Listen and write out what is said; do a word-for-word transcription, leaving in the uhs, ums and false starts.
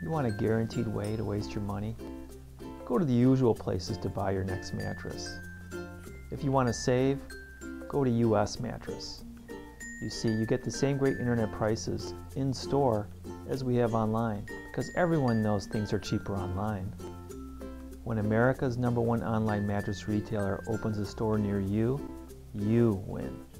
You want a guaranteed way to waste your money? Go to the usual places to buy your next mattress. If you want to save, go to U S Mattress. You see, you get the same great internet prices in store as we have online, because everyone knows things are cheaper online. When America's number one online mattress retailer opens a store near you, you win.